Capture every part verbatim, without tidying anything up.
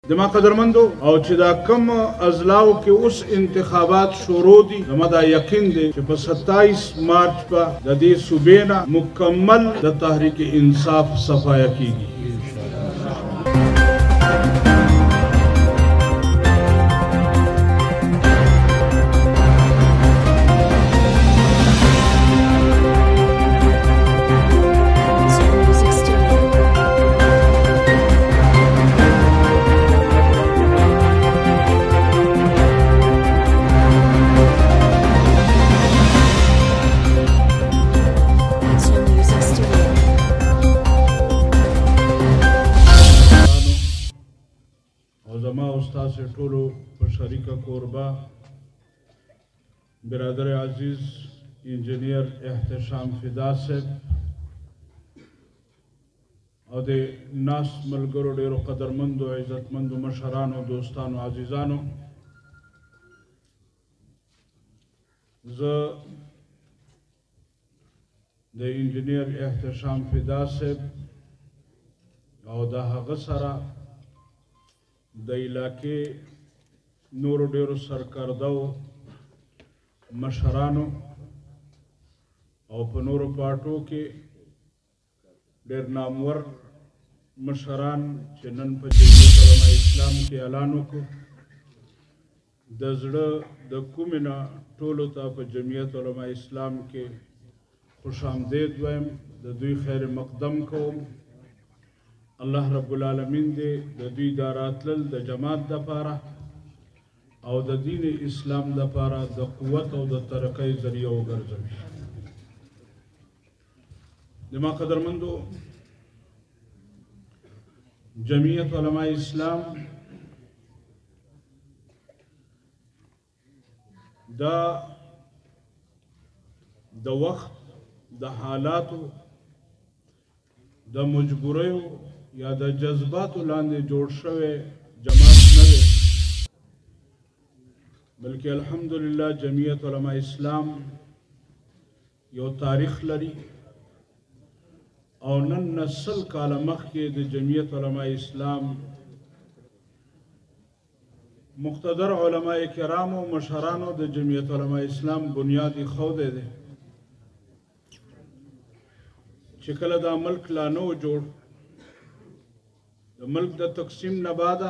دما قدرمندو او چې دا کم ازلاو کې اوس انتخابات شروع دي زما دا یقین دی چې په ستایس مارچ په د دې صوبې نه مکمل د تحریک انصاف صفایه کیږي. استاد ټولو په شریکه کوربه برادر عزیز انجینیر احتشام فدا صاحب او د ناس ملګرو ډیرو قدرمندو عزتمندو مشرانو دوستانو عزیزانو، زه د انجینیر احتشام فدا صاحب او د هغه سره د علاقې نورو ډیرو سرکردو مشرانو او په نورو پارټو کې ډیر نامور مشران چې نن په جمعیت علماء اسلام کې اعلان وکړو، د زړه د کومې نه ټولو ته په جمعیت علماء اسلام کې خوش آمدید وایم، د دوی خیر مقدم کوم. الله رب العالمین دې د دوی دا راتلل د جماعت دپاره او د دین اسلام دپاره د قوت او د ترقۍ ذریعه وګرځوي. زما قدرمندو، جمعیت علماء اسلام دا د وخت د حالاتو د مجبوریو یا د جذباتو لاندې جوړ شوی جماعت نه دی، بلکې الحمدلله جمعیت علماء اسلام یو تاریخ لري او نن نسل کاله مخکې د جمعیت علماء اسلام مقتدر علماء کرامو مشرانو د جمعیت علماء اسلام بنیاد ایښودی دی چې کله دا ملک لا نه و جوړ، د ملک د تقسیم نه بعده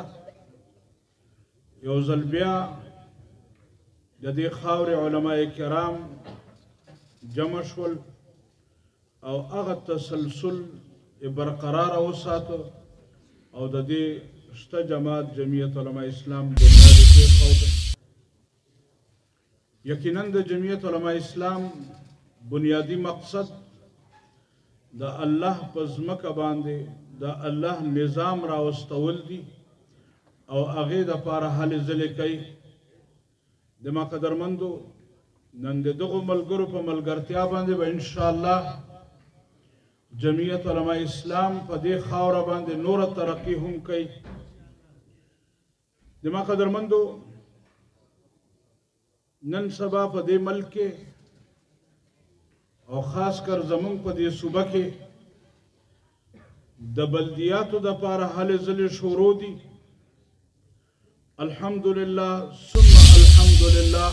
یو ځل بیا د دې خاورې علماء کرام جمع شول او هغه تسلسل برقراره وساته او د دې شته جماعت جمعیت علماء اسلام بنیاد یې کېښوده. یقینا د جمعیت علماء اسلام بنیادی مقصد د الله په ځمکه باندې د الله نظام راوستول دي او هغې دپاره هلې ځلې کوي. زما قدرمندو، نن د دغو ملګرو په ملګرتیا باندې به انشاءالله جمعیت علماء اسلام په دې خاوره باندې نوره ترقي هم کوي. زما قدرمندو، نن سبا په دې ملک کې او خاص کر زمونږ په دې صوبه کې د بلدیاتو دپاره هلې ځلې شروع دي. الحمدلله ثم الحمدلله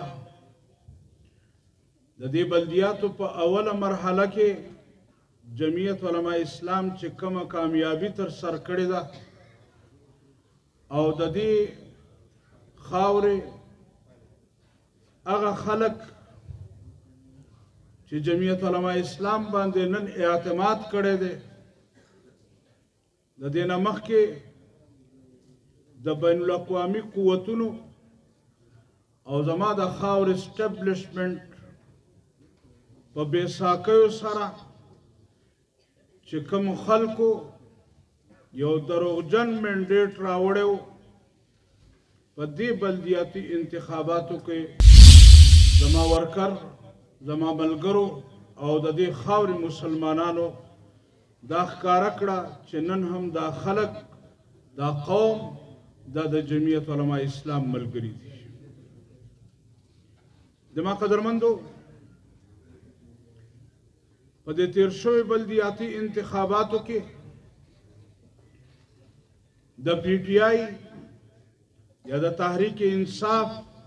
د دې بلدیاتو په اوله مرحله کې جمعیت علماء اسلام چې کومه کامیابي تر سر کړې ده او د دې خاورې هغه خلک چې جمعیت علماء اسلام باندې نن اعتماد کړی دی، د دې نه مخکې د بین الاقوامي قوتونو او زما د خاورې اسټبلشمنټ په بې ساکیو سره چې کوم خلکو یو دروغجن منډیټ راوړی و، په دې بلدیاتي انتخاباتو کې زما ورکر زما ملګرو او د دې خاورې مسلمانانو دا ښکاره کړه چې نن هم دا خلک دا قوم دا د جمعیت علماء اسلام ملګري دي. زما قدرمندو، په دې تیر شوي بلدیاتي انتخاباتو کې د پی ټی آی یا د تحریک انصاف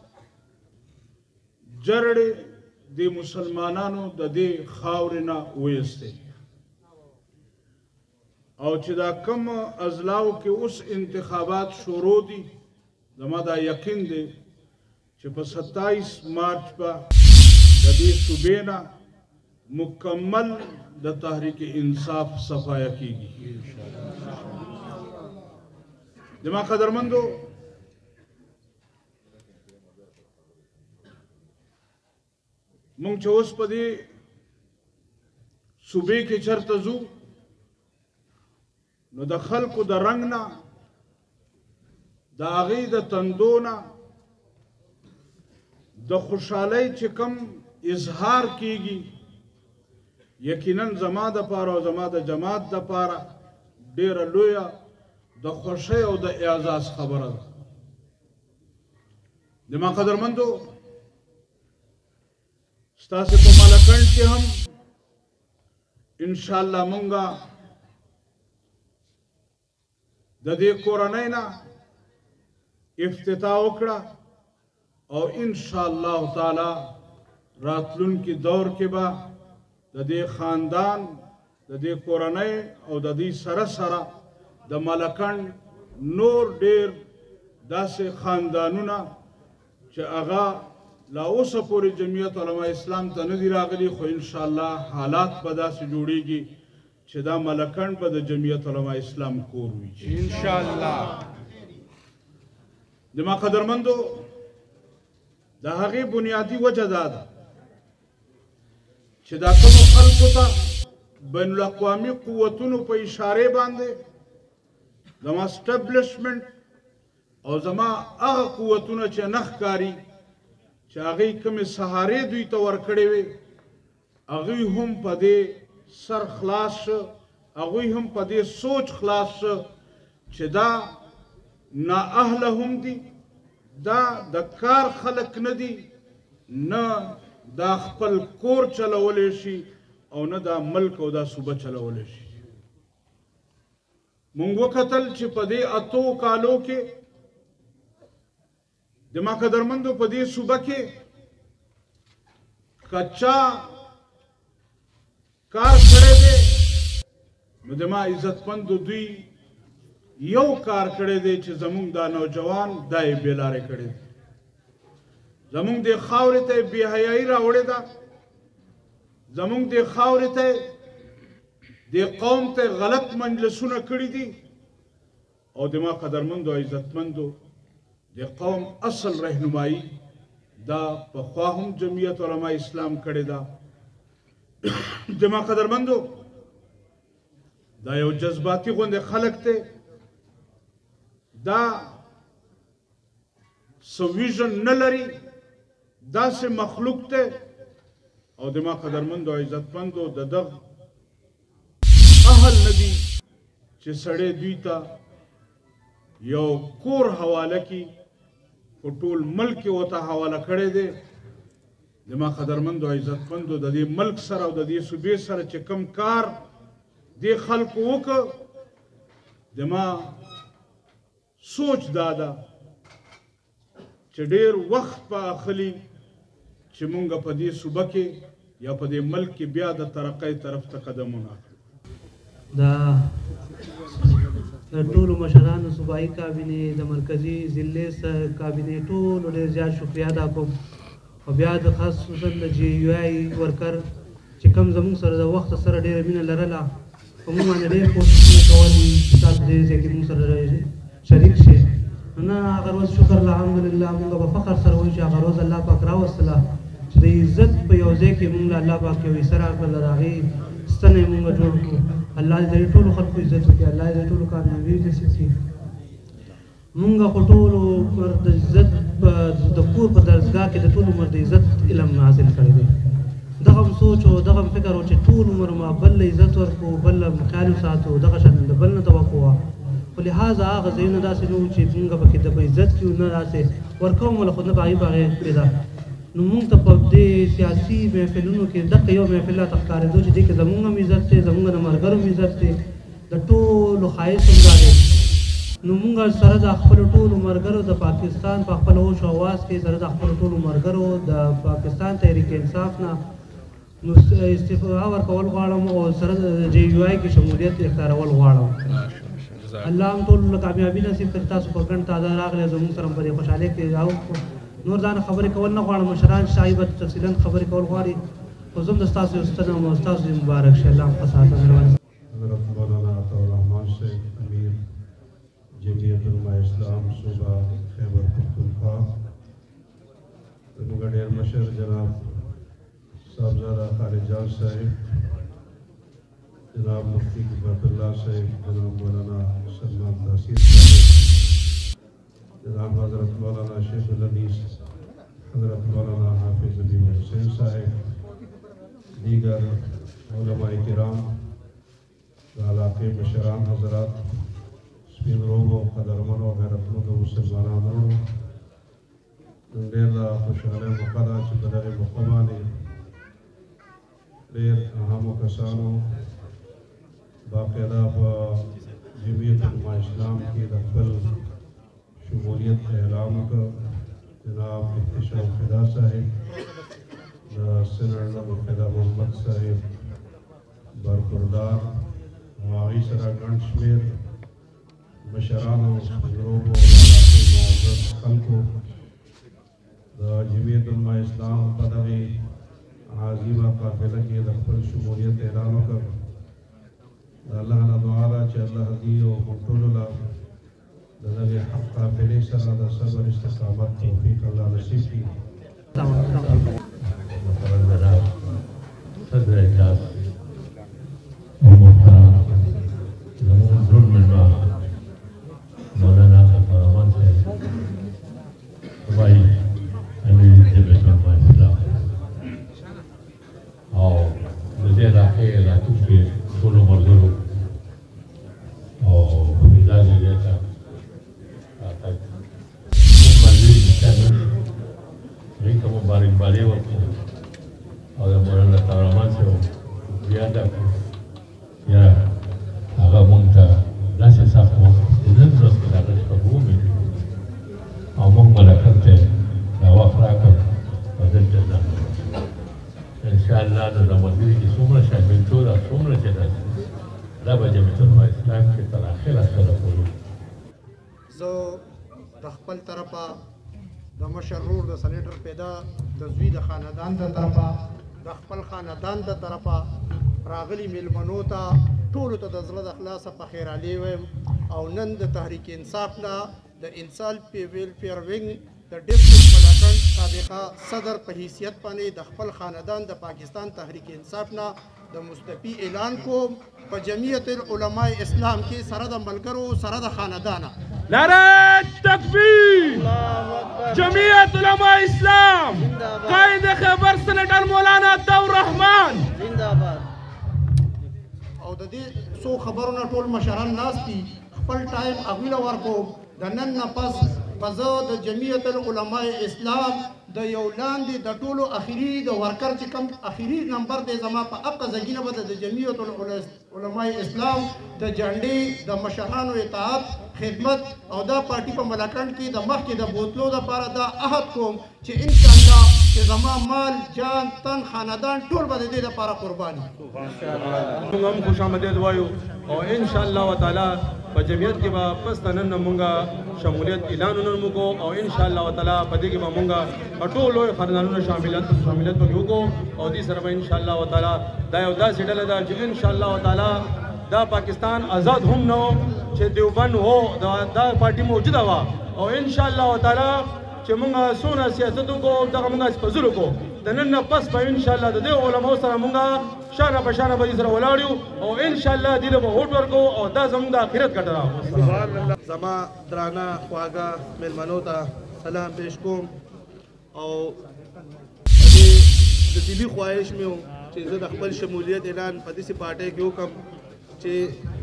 جرړې د مسلمانانو د دې خاورې نه ویستې او چې دا کم اضلاعو کې اوس انتخابات شروع دي زما دا یقین دی چې په ستایس مارچ به د دې صوبې نه مکمل د تحریک انصاف صفایه کیږي. زما قدرمندو مونږ چې اوس په دې صوبې کې چرته ځو نو د خلکو د رنګ نه د هغې د تندو نه د خوشحالۍ چې کم اظهار کیږي یقینا زما دپاره او زما د جماعت دپاره ډېره لویه د خوښۍ او د اعزاز خبره ده. زما قدرمندو ستاسې په مالکنډ کې هم انشاءالله مونږه د دې کورنۍ نه افتتاح وکړه او انشاءالله تعالی راتلونکي دور کې به د دې خاندان د دې کورنۍ او د دې سره سره د مالکنډ نور ډېر داسې خاندانونه چې هغه لا اوسه پورې جمعیت علما اسلام ته نه دي راغلي خو انشاءالله حالات به داسې جوړیږي چې دا مالکنډ به د جمعیت علما اسلام کور وي انشاءالله. زما قدرمندو د هغې بنیادي وجه دا ده چې دا کومو خلکو ته بین الاقوامي قوتونو په اشارې باندې زما اسټبلشمنټ او زما هغه قوتونه چې نه ښکاري چې هغې کومې سهارې دوی ته ورکړې وې هغوی هم په دې سر خلاص شه هغوی هم په دې سوچ خلاص شه چې دا نااهله هم دي دا د کار خلک نه دي نه دا خپل کور چلولی شي او نه دا ملک او دا صوبه چلولی شي. مونږ وکتل چې په دې اتو کالو کې زما قدرمندو په دې صوبه کې کچا کار کړی دی نو زما عزتمندو دوی یو کار کړی دی چې زمونږ دا نوجوان دا یې بېلارې کړی دی زمونږ دې خاورې ته یې بېحیایي راوړې ده زمونږ دې خاورې ته دې قوم ته غلط مجلسونه کړي دي او زما قدرمندو او عزتمندو د قوم اصل رهنمایي دا پخوا هم جمعیت علما اسلام کړې ده. زما قدرمندو دا یو جذباتي غوندې خلک دی دا څه ویژن نه لري داسې مخلوق دی او زما قدرمندو او عزتمندو د دغه اهل نه دي چې سړی دوی ته یو کور حواله کړي خو ټول ملک یې ورته حواله کړی دی. زما قدرمندو او عزتمندو د دې ملک سره او د دې صوبې سره چې کم کار دې خلکو وکړ زما سوچ دا ده چې ډېر وخت به اخلي چې مونږ په دې صوبه کې یا په دې ملک کې بیا د ترقۍ طرف ته قدمونه اخلو. دا ټولو مشرانو صوبایي کابینې د مرکزي ضلعې کابینې ټولو ډېر زیات شکریه ادا کوم او بیا د خاص خصوصا د جي یو آی ورکر چې کوم زموږ سره د وخت سره ډېره مینه لرله په موږ باندې ډېر کوښښونه کول چې تاسو دې ځای کې موږ سره شریک شئ نه هغه ورځ شکر الحمدلله موږ په فخر سره وایو چې هغه ورځ الله پاک راوستله چې د عزت په یو ځای کې موږ له الله پاک یو حصه راکړله د هغې ستنه یې موږ جوړ کړو. الله دې د ټولو خلکو عزت وکړي الله دې د ټولو کامیابي نصیب کړي. موږ خو ټولو عمر د عزت د کور په درسګاه کې د ټول عمر د عزت علم حاصل کړی دی. دغه سوچ او دغه فکر و چې ټول عمر ما بل له عزت ورکړو بل له خیال وساتو دغه شان د بل نه توقع وه خو لهذا هغه ځایونه داسې نه وو چې موږ پکې د په عزت کې نه داسې ورکوم ولا خو نه به هغې به هغې پیدا نو موږ ته په دې سیاسي محفلونو کې دغه یو محفل راته ښکارېدو چې دې کې زموږ هم عزت دی زموږ د ملګرو هم عزت دی د ټولو ښایست هم دا دی نو مونږ سره د خپلو ټولو ملګرو د پاکستان په خپل هوش او حواس کې سره د خپلو ټولو ملګرو د پاکستان تحریک انصاف نه نو استعفا ورکول غواړم او سره د جې یو آی کې شمولیت اختیارول غواړم. الله هم ټول کامیابي نصیب کړي. تاسو په ګڼ تعداد راغلئ زموږ سره په دې خوشحالۍ کې او نور ځان خبرې کول نه غواړم. مشران شاهي به تفصیلا خبرې کول غواړي خو زه هم د ستاسو یو ستنه یم او ستاسو دې مبارک شي. الله په ساعت مهرباني. حضرت مولانا عطاءالرحمان صاحب امیر جمعیت علماء اسلام صوبہ خیبر پختونخوا زموږ ډېر مشر جناب صاحبزاده خالد جان صاحب جناب مفتی کفایت الله صاحب جناب مولانا سلمان تاثیر صاحب جناب حضرت مولانا شیخ الحدیث حضرت مولانا حافظ علی حسین صاحب دیگر علماء کرام علاقے مشران حضرات سپین روغو قدرمنو غیرتمندو مسلمانانو نن ډېر د خوشحالۍ موقع ده چې په دغې موقع باندې ډېر اهمو کسانو باقاعده په جمعیت علماء اسلام کې د خپل شمولیت اعلان وکړ. جناب مفتی شاه فدا صاحب د سینټ فدا محمد صاحب برخوردار او هغوی سره ګڼ شمېر مشرانو ګروپ او علاقې معزز خلکو د جمعیت علماء اسلام په دغې عظیمه قافله کې د خپل شمولیت اعلان وکړ. د الله نه دعا ده چې الله دې او موږ ټولو له د دغې حق قافلې سره د صبر استقامت توفیق الله نصیب کړي. صدر اجلاس زمون درون ملما مولانا عطاءالرحمان صاحب صوبائی امیر جمعیت علماء اسلام او د دې علاقې راتلونکي ټولو ملګرو او ادارې دې ته راتګ کوم ملګري چې شامل هغوی ته مبارکبادي ورکړو او د مولانا عطاءالرحمان صاحب بیا دا کړو یاره هغه مونږ ته داسې سخت وخت چې نن ورځ کې د هغه شپږ ومې او مونږ ملکت ته دا وخت راکړ او دلته ځان انشاءالله نو د ملګري چې څومره شاملتوب ده څومره چې داسې دا به جمعیت علماء اسلام کې تر اخره سره کوو. زه د خپل طرفه د مشر ورور د سنیټر پیدا د زوی د خاندان د طرفه د خپل خاندان د طرفه راغلي میلمنو ته ټولو ته د زړه د خلاصه په خیرالي وایم او نن د تحریک انصاف نه د انسال ویلفیر وینګ د ډسټرکټ ملاکنډ سابقه صدر په حیثیت باندې د خپل خاندان د پاکستان تحریک انصاف نه د مستعفي اعلان کوم په جمعیت العلماء اسلام کې سره د ملګرو سره د خاندانه. نعره تکبیر! جمعیت علماء اسلام قائد خیبر سینیټر مولانا عطاءالرحمان زنده‌باد. او د دې څو خبرونه ټول مشران ناست دي خپل ټایم هغوی له ورکوم. د نن نه پس به زه د جمعیت العلماء اسلام د یو لاندې د ټولو اخري د ورکر چې کوم اخري نمبر دی زما په هغه ځایګي نه به د جمعیت العلماء اسلام د جنډې د مشرانو اطاعت خدمت او دا پارټي په ملاکنډ کې د مخکې د بوتلو دپاره دا عهد کوم چې انشاءالله چې زما مال جان تن خاندان ټول به د دې دپاره قرباني. موږ هم خوش آمدید وایو او انشاءالله تعالی په جمعیت کې به پس د نن نه مونږ شمولیت اعلانونه وکړو او انشاءالله تعالی په دې کې به مونږ په ټولو خاندانونو شاملیت شاملیت پکې وکړو او دې سره به انشاءالله تعالی دا یو داسې ډله ده چې انشاءالله تعالی دا پاکستان آزاد هم نه و چې دیوبند هو دا پارټي موجوده وه او انشاءالله تعالی چې مونږ څومره سیاست وکړو دغه مونږ حفظول وکړو د نن نه پس به انشاءالله د دې علماو سره مونږ شانه په شانه به دې سره ولاړ یو او انشاءالله دې له به هوډ ورکړو او دا زموږ د آخرت ګټه ده. زما درانه خواږه میلمنو ته سلام پیش کوم او د دلي خواهش مې و چې زه د خپل شمولیت اعلان په داسې پارټۍ کې وکړم چې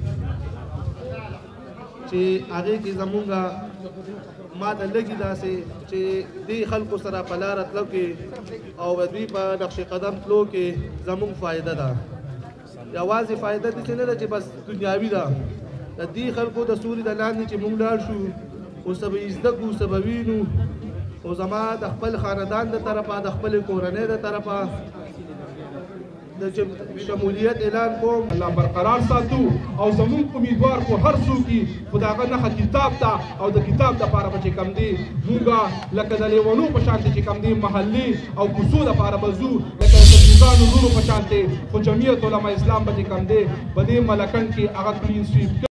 چې هغې کې زمونږ ما ته لږي داسې چې دې خلکو سره په لاره تلو کې او د دوی په نقش قدم تلو کې زمونږ فایده ده. یوازې فایده داسې نه ده چې بس دنیاوي ده، د د دې خلکو د سوري د لاندې چې موږ لاړ شو او څه به زده کړو څه به وینو او زما د خپل خاندان د طرفه د خپل کورنۍ د طرفه د شمولیت اعلان کوم الله برقرار ساتو او زموږ امیدوار کو هر څوک خو د هغه نښه کتاب ته او د کتاب دپاره به چې کم دی مونږ لکه د لیونو په شانتې چې کم دی محلي او کوڅو دپاره به ځو لکه د تبلیغانو وروڼو په شانتې خو جمعیت علما اسلام به چې کم دی په دې ملکنډ کې هغه کلین سویپ